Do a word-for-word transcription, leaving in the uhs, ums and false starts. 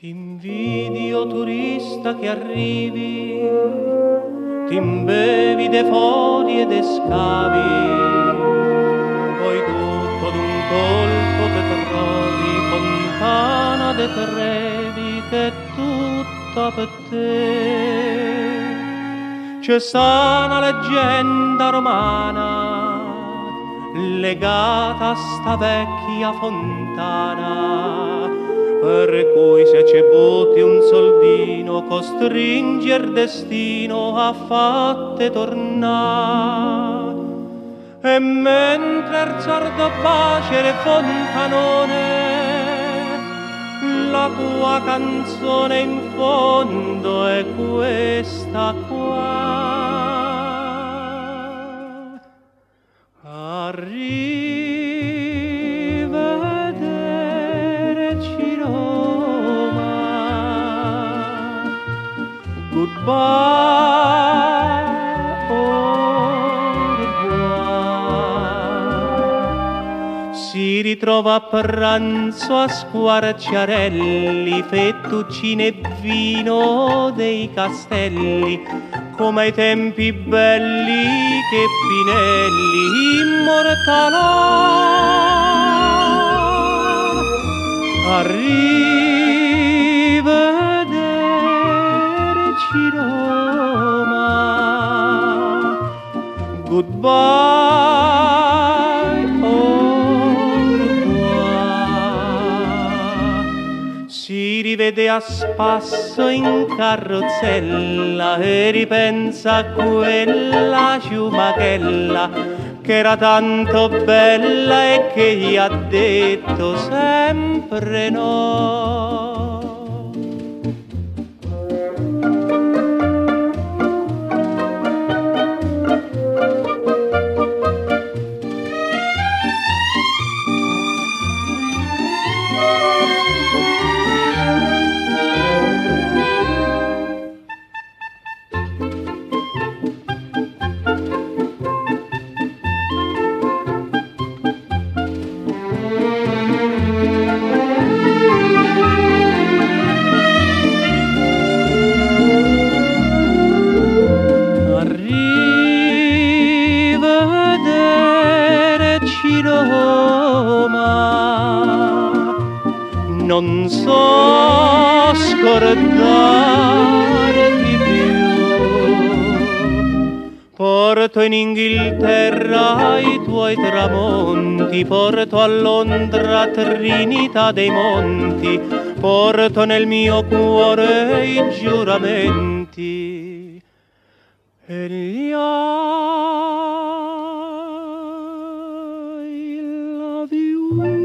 T'invidio turista che arrivi, t'imbevi de fori e de scavi, poi tutto d'un colpo te trovi, fontana de Trevi che è tutta per te. C'è sta una leggenda romana legata a sta vecchia fontana, per cui se ci butti un soldino costringe il destino a fatte tornare. E mentre il sardo bacia il fontanone, la tua canzone in fondo è questa qua. Arrivederci Roma, goodbye, au revoir. Si ritrova a pranzo a Squarciarelli, fettuccine e vino dei castelli, come ai tempi belli che Pinelli immortalò. Arrivederci Roma, goodbye, au revoir. Si rivede a spasso in carrozzella e ripensa a quella ciumachella che era tanto bella e che gli ha detto sempre no. Roma, non so scordarti più. Porto in Inghilterra i tuoi tramonti, porto a Londra Trinità dei Monti, porto nel mio cuore i giuramenti e gli I love you.